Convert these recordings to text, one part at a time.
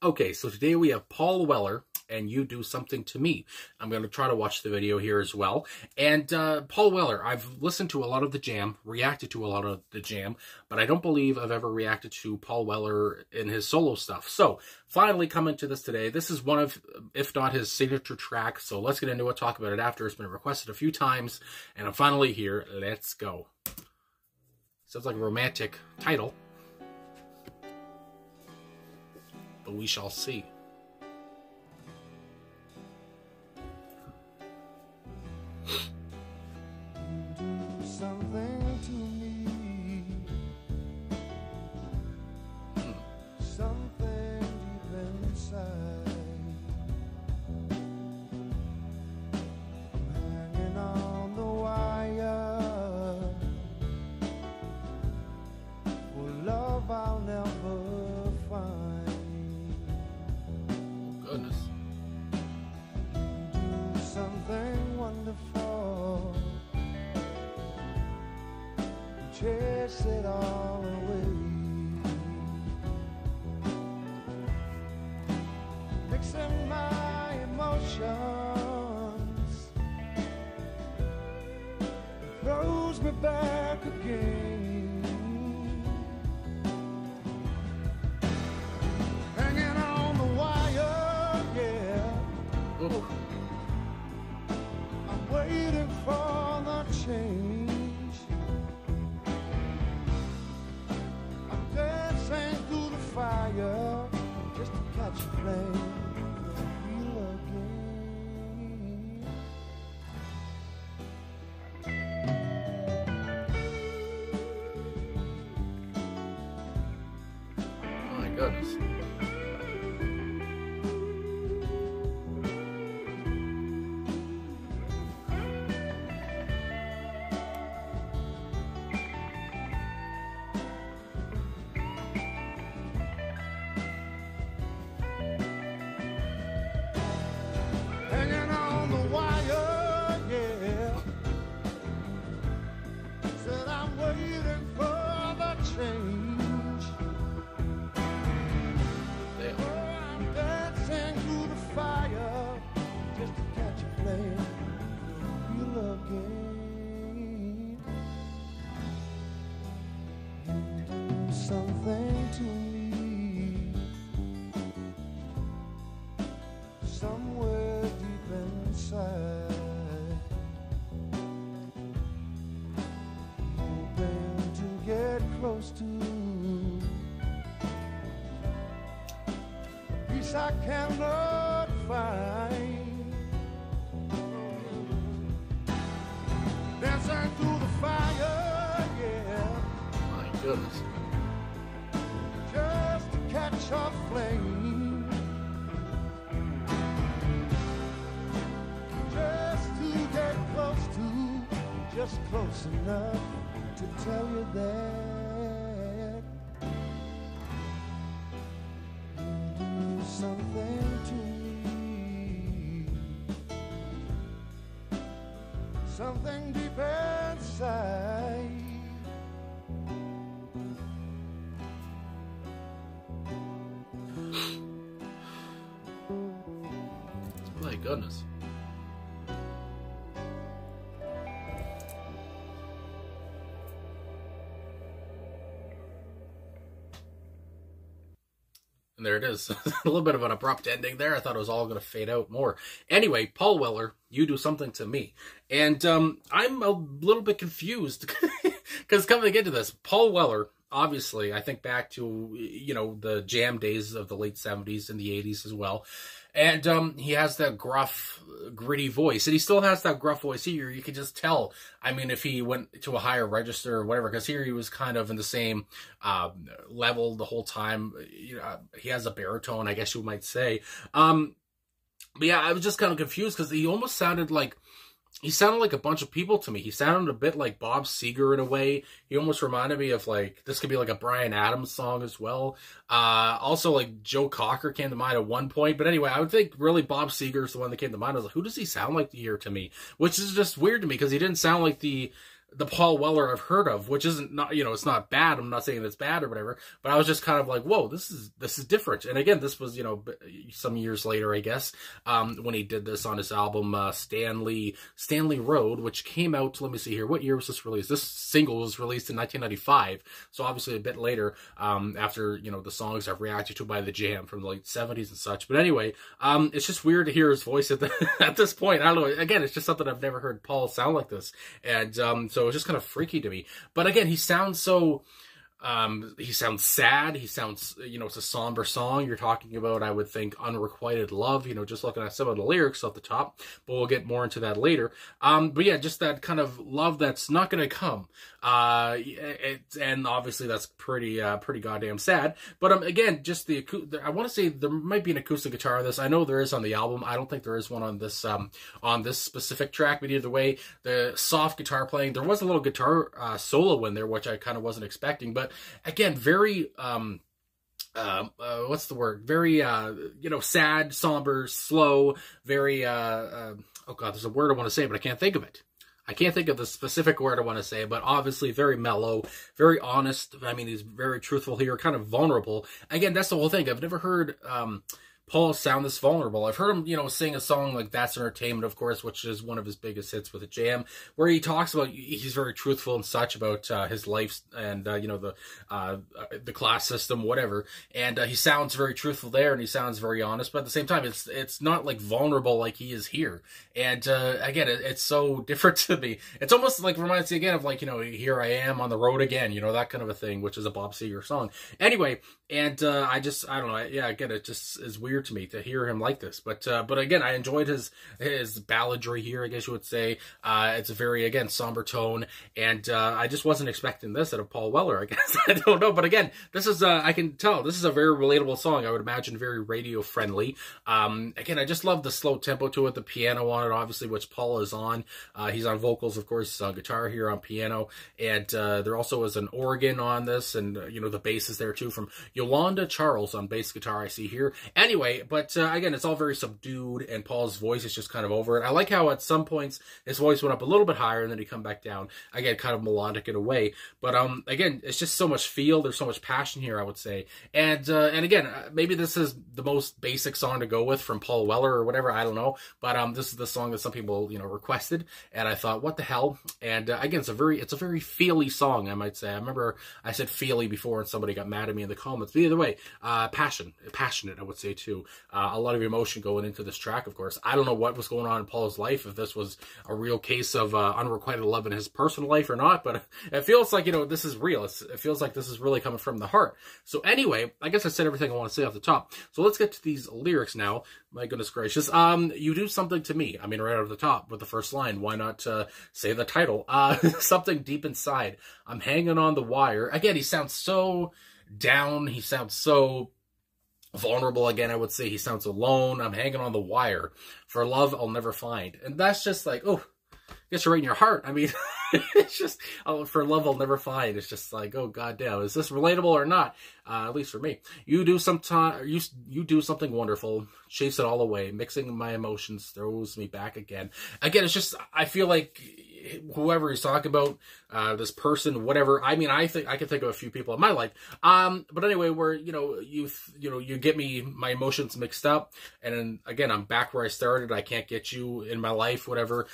Okay, so today we have Paul Weller, and You Do Something to Me. I'm going to try to watch the video here as well. And Paul Weller, I've listened to a lot of the Jam, reacted to a lot of the Jam, but I don't believe I've ever reacted to Paul Weller in his solo stuff. So, finally coming to this today. This is one of, if not his signature track, so let's get into it, talk about it after. It's been requested a few times, and I'm finally here. Let's go. Sounds like a romantic title, but we shall see. Something to me, something deep inside. I'm hanging on the wire for love I'll never find. Oh, goodness. Do something wonderful, chase it all away, mixing my emotions, it throws me back again, hanging on the wire, yeah. Ooh. I'm waiting for the change. Fire just to catch a flame, feel again. Oh my goodness. Hanging on the wire, yeah. Said I'm waiting for the change. Damn. Oh, I'm dancing through the fire just to catch a flame, feel again. You do something to me, somewhere deep inside, hoping to get close to a peace I cannot find, dancing through the fire, yeah. My goodness. Just to catch a flame, just close enough to tell you that you do something to me, something deep inside. My goodness. And there it is. A little bit of an abrupt ending there. I thought it was all going to fade out more. Anyway, Paul Weller, You Do Something to Me. And I'm a little bit confused because coming to get to this, Paul Weller, obviously, I think back to, you know, the Jam days of the late 70s and the 80s as well. And he has that gruff, gritty voice. And he still has that gruff voice here. You can just tell, I mean, if he went to a higher register or whatever, because here he was kind of in the same level the whole time. You know, he has a baritone, I guess you might say. But yeah, I was just kind of confused because he almost sounded like, he sounded like a bunch of people to me. He sounded a bit like Bob Seger in a way. He almost reminded me of, like, this could be like a Bryan Adams song as well. Also, like, Joe Cocker came to mind at one point. But anyway, I would think really Bob Seger is the one that came to mind. I was like, who does he sound like here to me? Which is just weird to me because he didn't sound like the the Paul Weller I've heard of, which isn't not, you know, it's not bad. I'm not saying it's bad or whatever, but I was just kind of like, whoa, this is different. And again, this was, you know, some years later, I guess, when he did this on his album, Stanley Road, which came out, let me see here, what year was this released? This single was released in 1995. So obviously a bit later, after, you know, the songs I've reacted to by The Jam from the late 70s and such. But anyway, it's just weird to hear his voice at at this point. I don't know. Again, it's just something I've never heard Paul sound like this. And, so it's just kind of freaky to me. But again, he sounds so, he sounds sad. He sounds, you know, it's a somber song. You're talking about, I would think, unrequited love, you know, just looking at some of the lyrics off the top, but we'll get more into that later. But yeah, just that kind of love that's not going to come. And obviously that's pretty goddamn sad. But, again, just I want to say there might be an acoustic guitar on this. I know there is on the album. I don't think there is one on this specific track, but either way, the soft guitar playing, there was a little guitar, solo in there, which I kind of wasn't expecting, but again, very, what's the word? Very, you know, sad, somber, slow, very, oh God, there's a word I want to say, but I can't think of it. I can't think of the specific word I want to say, but obviously very mellow, very honest. I mean, he's very truthful here, kind of vulnerable. Again, that's the whole thing. I've never heard, Paul sound this vulnerable. I've heard him, you know, sing a song like That's Entertainment, of course, which is one of his biggest hits with The Jam, where he talks about, he's very truthful and such about his life and, you know, the class system, whatever. And he sounds very truthful there, and he sounds very honest, but at the same time, it's not like vulnerable like he is here. And again, it's so different to me. It's almost like reminds me again of like, you know, Here I Am on the Road Again, you know, that kind of a thing, which is a Bob Seger song. Anyway, and I don't know. Yeah, again, it just is weird to me to hear him like this, but again, I enjoyed his balladry here, I guess you would say. It's a very, again, somber tone, and I just wasn't expecting this out of Paul Weller, I guess. I don't know, but again, this is I can tell this is a very relatable song. I would imagine very radio friendly. Again, I just love the slow tempo to it, the piano on it, obviously, which Paul is on. He's on vocals, of course, on guitar here, on piano, and there also is an organ on this, and you know, the bass is there too, from Yolanda Charles on bass guitar, I see here. Anyway, but again, it's all very subdued, and Paul's voice is just kind of over it. I like how at some points his voice went up a little bit higher, and then he come back down. Again, kind of melodic in a way. But again, it's just so much feel. There's so much passion here, I would say. And again, maybe this is the most basic song to go with from Paul Weller or whatever. I don't know. But this is the song that some people, you know, requested, and I thought, what the hell? And again, it's a very feely song, I might say. I remember I said feely before, and somebody got mad at me in the comments. But either way, passionate, I would say too. A lot of emotion going into this track, of course. I don't know what was going on in Paul's life, if this was a real case of unrequited love in his personal life or not, but it feels like, you know, this is real. It feels like this is really coming from the heart. So anyway, I guess I said everything I want to say off the top. So let's get to these lyrics now. My goodness gracious. You do something to me. I mean, right out of the top with the first line. Why not say the title? Something deep inside. I'm hanging on the wire. Again, he sounds so down. He sounds so vulnerable. Again, I would say he sounds alone. I'm hanging on the wire. For love, I'll never find. And that's just like, oh, gets you right in your heart. I mean, it's just, for love, I'll never find. It's just like, oh, goddamn, is this relatable or not? At least for me. You do something wonderful, chase it all away. Mixing my emotions throws me back again. Again, it's just, I feel like whoever he's talking about, this person, whatever. I mean, I think I can think of a few people in my life. But anyway, where, you know, you get me, my emotions mixed up, and then again, I'm back where I started. I can't get you in my life, whatever.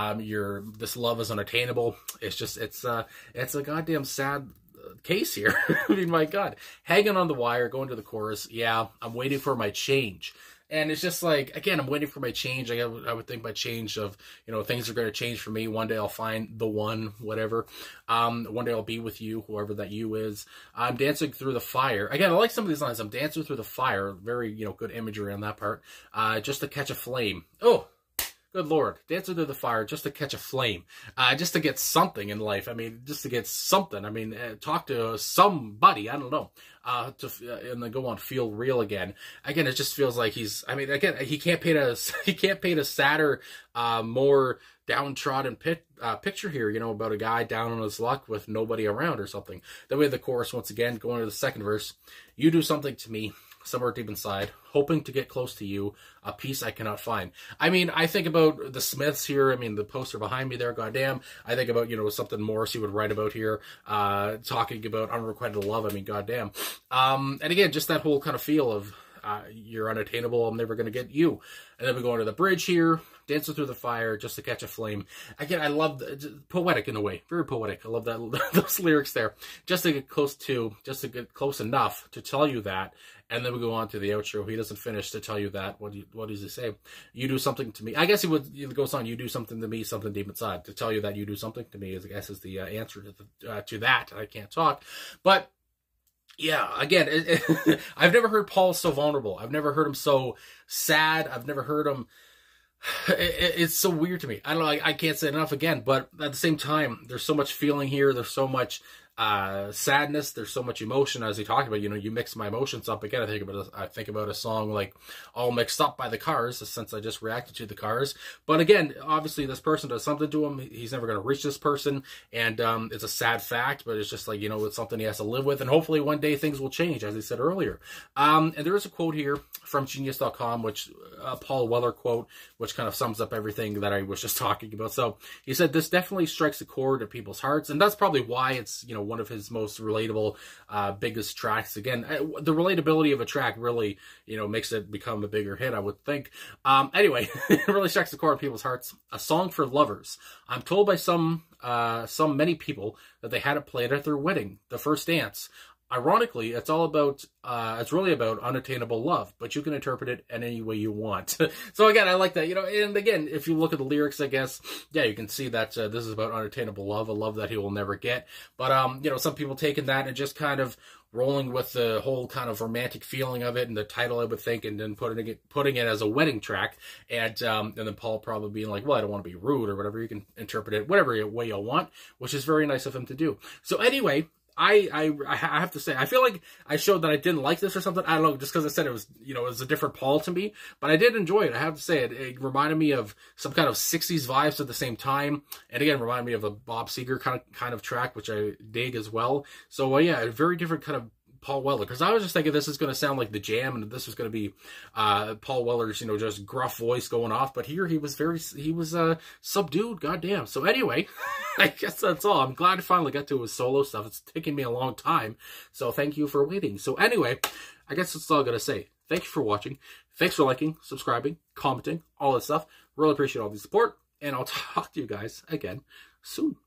This love is unattainable. It's just, it's a goddamn sad case here. I mean, my God, hanging on the wire, going to the chorus. Yeah, I'm waiting for my change. And it's just like, again, I'm waiting for my change. I would think my change of, you know, things are going to change for me. One day I'll find the one, whatever. One day I'll be with you, whoever that you is. I'm dancing through the fire. Again, I like some of these lines. I'm dancing through the fire. Very, you know, good imagery on that part. Just to catch a flame. Oh, good Lord. Dancing through the fire just to catch a flame. Just to get something in life. I mean, just to get something. I mean, talk to somebody. I don't know. And then go on, feel real again. Again, it just feels like he's, I mean, again, he can't paint a sadder, more downtrodden picture here, you know, about a guy down on his luck with nobody around or something. Then we have the chorus once again, going to the second verse. You do something to me. somewhere deep inside, hoping to get close to you, a piece I cannot find. I mean, I think about the Smiths here. I mean, the poster behind me there, goddamn. I think about, you know, something Morrissey would write about here, talking about unrequited love. I mean, goddamn. And again, just that whole kind of feel of, you're unattainable, I'm never going to get you. And then we go into the bridge here, dancing through the fire just to catch a flame. Again, I love poetic in a way, very poetic. I love that those lyrics there. Just to get close enough to tell you that. And then we go on to the outro. He doesn't finish to tell you that. What does he say? You do something to me. I guess he goes on. You do something to me, something deep inside. To tell you that you do something to me, I guess, is the answer to that. I can't talk, but. Yeah, again, I've never heard Paul so vulnerable. I've never heard him so sad. I've never heard him... It's so weird to me. I don't know, I can't say it enough again, but at the same time, there's so much feeling here. There's so much sadness. There's so much emotion, as he talked about. You know, you mix my emotions up. Again, I think about a song like All Mixed Up by the Cars, since I just reacted to the Cars. But again, obviously this person does something to him. He's never going to reach this person, and it's a sad fact, but it's just like, you know, it's something he has to live with, and hopefully one day things will change, as he said earlier. And there is a quote here from Genius.com, which Paul Weller quote, which kind of sums up everything that I was just talking about. So he said, this definitely strikes a chord at people's hearts, and that's probably why it's, you know, one of his most relatable, biggest tracks. Again, the relatability of a track really, you know, makes it become a bigger hit, I would think. Anyway, it really strikes a chord in people's hearts. A song for lovers. I'm told by many people that they had it played at their wedding, the first dance. Ironically, it's really about unattainable love, but you can interpret it in any way you want. So again, I like that, you know, and again, if you look at the lyrics, I guess, yeah, you can see that this is about unattainable love, a love that he will never get. But, you know, some people taking that and just kind of rolling with the whole kind of romantic feeling of it and the title, I would think, and then putting it as a wedding track. And then Paul probably being like, well, I don't want to be rude or whatever. You can interpret it whatever way you want, which is very nice of him to do. So anyway, I have to say, I feel like I showed that I didn't like this or something. I don't know, just because I said it was, you know, it was a different Paul to me. But I did enjoy it. I have to say, it reminded me of some kind of 60s vibes at the same time. And again, reminded me of a Bob Seger kind of track, which I dig as well. So, yeah, a very different kind of Paul Weller, because I was just thinking this is going to sound like The Jam, and this was going to be Paul Weller's, you know, just gruff voice going off. But here he was subdued, goddamn. So anyway, I guess that's all. I'm glad I finally got to his solo stuff. It's taken me a long time, so thank you for waiting. So anyway, I guess that's all I'm going to say. Thank you for watching. Thanks for liking, subscribing, commenting, all that stuff. Really appreciate all the support, and I'll talk to you guys again soon.